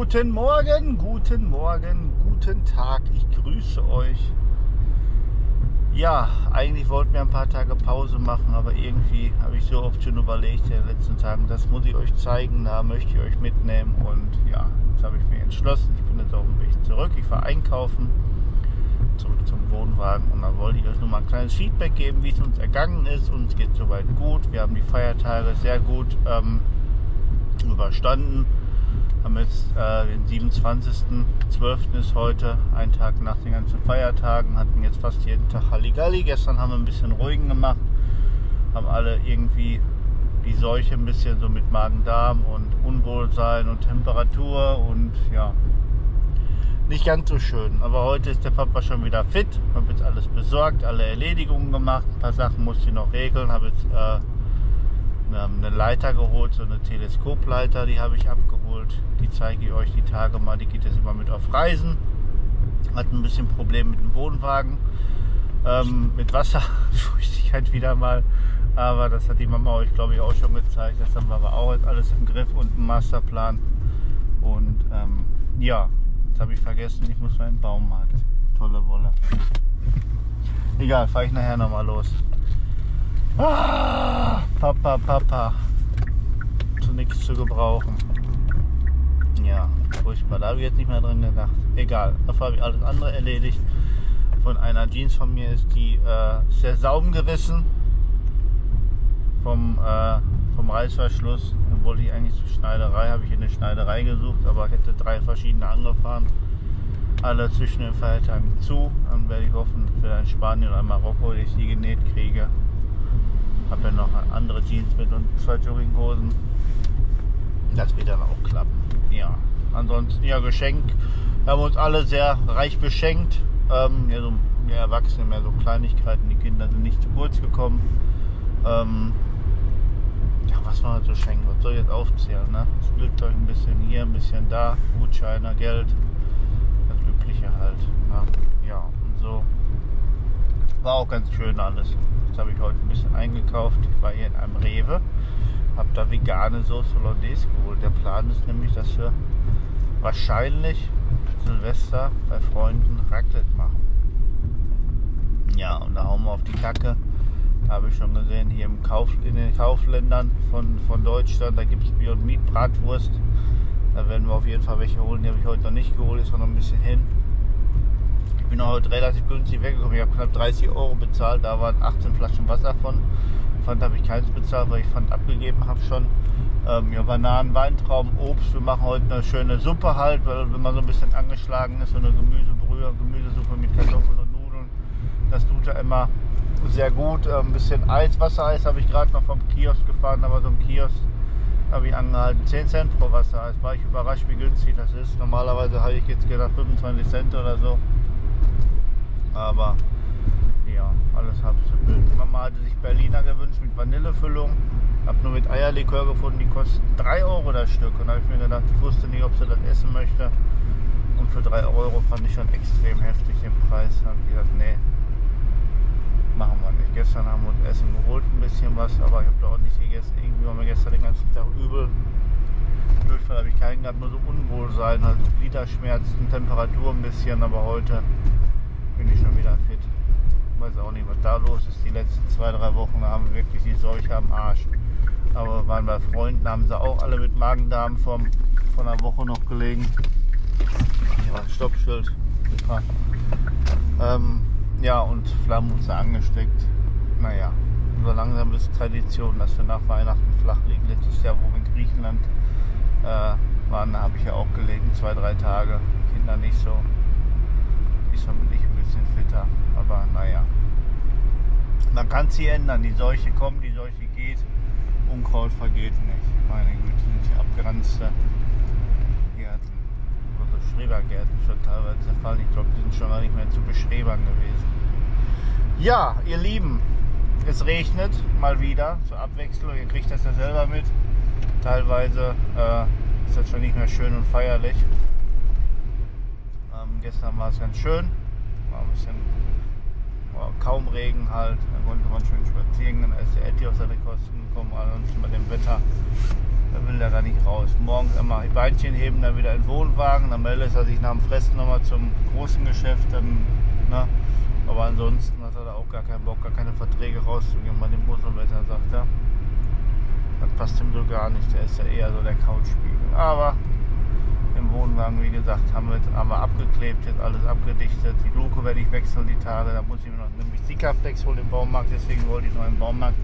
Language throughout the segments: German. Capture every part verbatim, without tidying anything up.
Guten Morgen, guten Morgen, guten Tag. Ich grüße euch. Ja, eigentlich wollten wir ein paar Tage Pause machen, aber irgendwie habe ich so oft schon überlegt in den letzten Tagen, das muss ich euch zeigen, da möchte ich euch mitnehmen. Und ja, jetzt habe ich mich entschlossen. Ich bin jetzt auf dem Weg zurück. Ich fahre einkaufen, zurück zum Wohnwagen, und dann wollte ich euch nur mal ein kleines Feedback geben, wie es uns ergangen ist. Uns geht soweit gut. Wir haben die Feiertage sehr gut ähm, überstanden. Haben jetzt äh, den siebenundzwanzigsten zwölften ist heute, ein Tag nach den ganzen Feiertagen, hatten jetzt fast jeden Tag Halligalli. Gestern haben wir ein bisschen ruhigen gemacht, haben alle irgendwie die Seuche ein bisschen so mit Magen-Darm und Unwohlsein und Temperatur und ja, nicht ganz so schön. Aber heute ist der Papa schon wieder fit, habe jetzt alles besorgt, alle Erledigungen gemacht, ein paar Sachen musste ich noch regeln, habe jetzt äh, wir haben eine Leiter geholt, so eine Teleskopleiter, die habe ich abgeholt. Die zeige ich euch die Tage mal, die geht jetzt immer mit auf Reisen. Hat ein bisschen Problem mit dem Wohnwagen, ähm, mit Wasserfeuchtigkeit wieder mal. Aber das hat die Mama euch, glaube ich, auch schon gezeigt. Das haben wir aber auch jetzt alles im Griff und einen Masterplan. Und ähm, ja, jetzt habe ich vergessen, ich muss mal im Baumarkt. Tolle Wolle. Egal, fahre ich nachher nochmal los. Ah, Papa, Papa. Zu nichts zu gebrauchen. Ja, furchtbar. Da habe ich jetzt nicht mehr dran gedacht. Egal, dafür habe ich alles andere erledigt. Von einer Jeans von mir ist die äh, sehr Saum gerissen. Vom, äh, vom Reißverschluss. Dann wollte ich eigentlich zur Schneiderei, habe ich in eine Schneiderei gesucht, aber ich hätte drei verschiedene angefahren. Alle zwischen den Feiertagen zu. Dann werde ich hoffen, dass wir in Spanien oder in Marokko, dass ich die genäht kriege. Habe dann noch andere Jeans mit und zwei Jogginghosen. Das wird dann auch klappen. Ja, ansonsten ja, Geschenk. Wir haben uns alle sehr reich beschenkt. Ähm, ja, so, wir Erwachsene mehr so Kleinigkeiten. Die Kinder sind nicht zu kurz gekommen. Ähm, ja, was man halt so schenken? Was soll ich jetzt aufzählen? Ne? Spielzeug ein bisschen hier, ein bisschen da. Gutscheine, Geld. Das Übliche halt. Ne? Ja, und so. War auch ganz schön alles. Jetzt habe ich heute ein bisschen eingekauft. Ich war hier in einem Rewe, habe da vegane Sauce Hollandaise geholt. Der Plan ist nämlich, dass wir wahrscheinlich Silvester bei Freunden Raclette machen. Ja, und da hauen wir auf die Kacke. Da habe ich schon gesehen, hier im Kauf, in den Kaufländern von, von Deutschland, da gibt es Beyond Meat Bratwurst. Da werden wir auf jeden Fall welche holen. Die habe ich heute noch nicht geholt, ist noch ein bisschen hin. Ich bin heute relativ günstig weggekommen. Ich habe knapp dreißig Euro bezahlt. Da waren achtzehn Flaschen Wasser von. Pfand habe ich keins bezahlt, weil ich Pfand abgegeben habe schon. Ähm, ja, Bananen, Weintrauben, Obst. Wir machen heute eine schöne Suppe halt, weil wenn man so ein bisschen angeschlagen ist, so eine Gemüsebrühe, Gemüsesuppe mit Kartoffeln und Nudeln. Das tut ja immer sehr gut. Ähm, ein bisschen Eis, Wassereis habe ich gerade noch vom Kiosk gefahren, aber so ein Kiosk habe ich angehalten. zehn Cent pro Wassereis. War ich überrascht, wie günstig das ist. Normalerweise habe ich jetzt gedacht fünfundzwanzig Cent oder so. Aber ja, alles halb so wild. Die Mama hatte sich Berliner gewünscht mit Vanillefüllung. Habe nur mit Eierlikör gefunden, die kosten drei Euro das Stück. Und da habe ich mir gedacht, ich wusste nicht, ob sie das essen möchte. Und für drei Euro fand ich schon extrem heftig den Preis. Da habe ich gedacht, nee, machen wir nicht. Gestern haben wir uns Essen geholt, ein bisschen was, aber ich habe da auch nicht gegessen. Irgendwie war mir gestern den ganzen Tag übel. Durchfall habe ich keinen gehabt, nur so Unwohlsein, halt Gliederschmerzen, Temperatur ein bisschen, aber heute bin ich schon wieder fit. Ich weiß auch nicht, was da los ist. Die letzten zwei, drei Wochen haben wir wirklich die Seuche am Arsch. Aber wir waren bei Freunden, haben sie auch alle mit Magen-Darm von einer Woche noch gelegen. Hier war ein Stoppschild. Ähm, ja, und Flammen uns da angesteckt. Naja, so langsam ist Tradition, dass wir nach Weihnachten flach liegen. Letztes Jahr, wo wir in Griechenland äh, waren, da habe ich ja auch gelegen, zwei, drei Tage. Kinder nicht so. Diesmal bin ich ein bisschen fitter, aber naja. Man kann es hier ändern, die Seuche kommt, die Seuche geht, Unkraut vergeht nicht. Meine Güte, sind hier abgeranzte Gärten, also Schrebergärten schon teilweise zerfallen. Ich glaube, die sind schon gar nicht mehr zu beschrebern gewesen. Ja, ihr Lieben, es regnet mal wieder zur Abwechslung, ihr kriegt das ja selber mit. Teilweise äh, ist das schon nicht mehr schön und feierlich. Gestern war es ganz schön, war ein bisschen war kaum Regen halt, da konnte man schön spazieren, dann ist der Etti auf seine Kosten gekommen, ansonsten bei dem Wetter Er will ja gar nicht raus. Morgens immer Beinchen heben, dann wieder in den Wohnwagen. Dann meldet er sich nach dem Fressen nochmal zum großen Geschäft. Dann, ne? Aber ansonsten hat er da auch gar keinen Bock, gar keine Verträge rauszugehen bei dem Muselwetter, sagt er. Das passt ihm so gar nicht. Der ist ja eher so der Couchspiegel. Aber im Wohnwagen, wie gesagt, haben wir, haben wir abgeklebt, jetzt alles abgedichtet. Die Luke werde ich wechseln die Tage. Da muss ich mir noch nämlich Sikaflex holen im Baumarkt. Deswegen wollte ich noch im Baumarkt.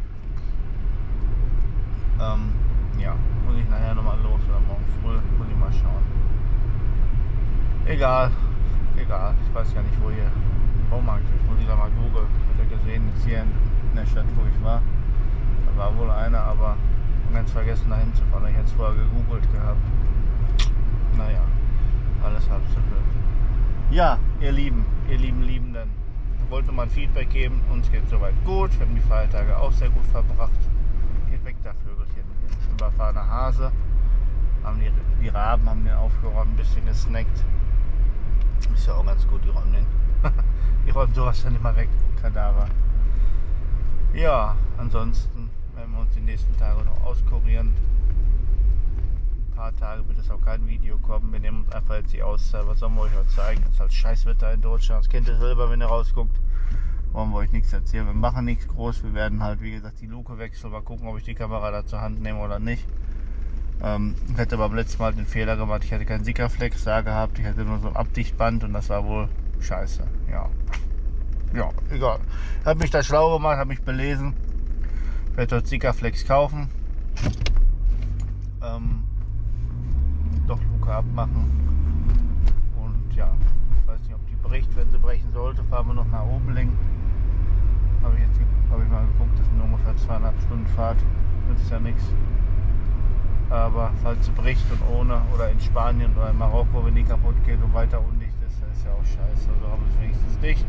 Ähm, ja, muss ich nachher nochmal los oder morgen früh, muss ich mal schauen. Egal, egal, ich weiß ja nicht, wo hier der Baumarkt ist, muss ich da mal googeln. Ich habe gesehen, jetzt hier in der Stadt, wo ich war, da war wohl einer, aber ich habe ganz vergessen da hinzufahren, ich hätte es vorher gegoogelt gehabt. Naja, alles halb so wild. Ja, ihr Lieben, ihr lieben Liebenden, ich wollte mal ein Feedback geben, uns geht soweit gut, wir haben die Feiertage auch sehr gut verbracht. Geht weg da Vögelchen, überfahrener Hase, haben die, die Raben haben den aufgeräumt, ein bisschen gesnackt. Ist ja auch ganz gut, die räumen den. Die räumen sowas dann immer weg, Kadaver. Ja, ansonsten werden wir uns die nächsten Tage noch auskurieren. Ein paar Tage wird es auch kein Video kommen. Wir nehmen uns einfach jetzt die Auszeit. Was sollen wir euch auch zeigen? Es ist halt Scheißwetter in Deutschland. Das kennt ihr selber, wenn ihr rausguckt. Wollen wir euch nichts erzählen. Wir machen nichts groß. Wir werden halt, wie gesagt, die Luke wechseln. Mal gucken, ob ich die Kamera da zur Hand nehme oder nicht. Ähm, ich hatte beim letzten Mal den Fehler gemacht. Ich hatte keinen Sikaflex da gehabt. Ich hatte nur so ein Abdichtband und das war wohl scheiße. Ja, ja, egal. Ich habe mich da schlau gemacht, habe mich belesen. Ich werde dort Sikaflex kaufen. Ähm, doch Luke abmachen. Und ja, ich weiß nicht, ob die bricht. Wenn sie brechen sollte, fahren wir noch nach Obeling. Habe ich jetzt hab ich mal geguckt, das sind ungefähr zweieinhalb Stunden Fahrt. Das ist ja nichts. Aber falls sie bricht und ohne, oder in Spanien oder in Marokko, wenn die kaputt geht und weiter undicht ist, das ist ja auch scheiße. Also haben wir es wenigstens dicht.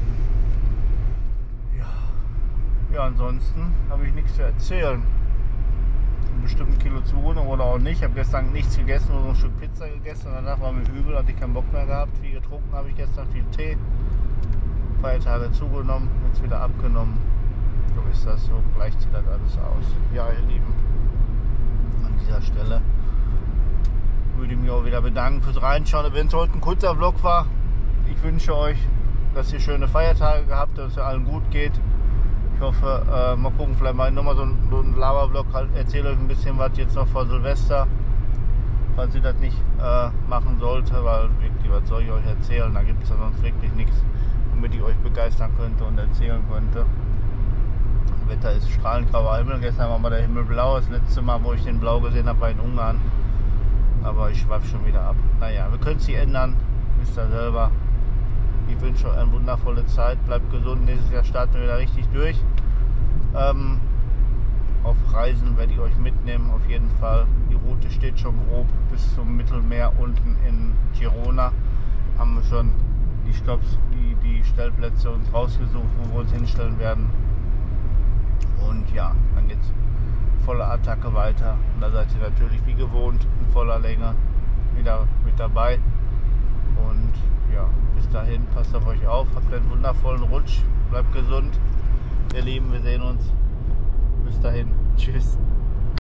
Ja, ja ansonsten habe ich nichts zu erzählen. Ein bestimmten Kilo zugenommen oder auch nicht. Ich habe gestern nichts gegessen, nur so ein Stück Pizza gegessen. Danach war mir übel, hatte ich keinen Bock mehr gehabt. Viel getrunken habe ich gestern, viel Tee. Feiertage zugenommen, jetzt wieder abgenommen. So ist das, so gleicht sich das alles aus. Ja, ihr Lieben, an dieser Stelle würde ich mich auch wieder bedanken fürs Reinschauen. Wenn es heute ein kurzer Vlog war, ich wünsche euch, dass ihr schöne Feiertage gehabt habt, dass es allen gut geht. Ich hoffe, äh, mal gucken, vielleicht mal nochmal so ein, so ein Lava-Vlog, halt, erzähle euch ein bisschen was jetzt noch vor Silvester, falls ihr das nicht äh, machen sollte, weil wirklich, was soll ich euch erzählen, da gibt es ja sonst wirklich nichts, womit ich euch begeistern könnte und erzählen könnte. Das Wetter ist strahlend grauer Himmel, gestern war mal der Himmel blau, das letzte Mal, wo ich den blau gesehen habe, war in Ungarn, aber ich schweife schon wieder ab. Naja, wir können es hier ändern, wisst ihr selber. Ich wünsche euch eine wundervolle Zeit, bleibt gesund, nächstes Jahr starten wir wieder richtig durch. Ähm, auf Reisen werde ich euch mitnehmen, auf jeden Fall. Die Route steht schon grob bis zum Mittelmeer unten in Girona. Haben wir schon die Stopps, die, die Stellplätze uns rausgesucht, wo wir uns hinstellen werden. Und ja, dann geht's voller Attacke weiter. Und da seid ihr natürlich wie gewohnt in voller Länge wieder mit dabei. Und ja, bis dahin, passt auf euch auf, habt einen wundervollen Rutsch, bleibt gesund, ihr Lieben, wir sehen uns. Bis dahin, tschüss.